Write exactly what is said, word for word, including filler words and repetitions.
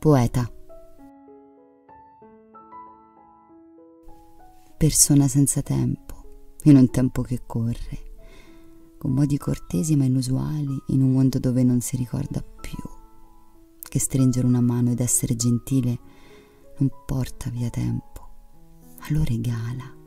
Poeta. Persona senza tempo, in un tempo che corre, con modi cortesi ma inusuali, in un mondo dove non si ricorda più che stringere una mano ed essere gentile non porta via tempo, ma lo regala.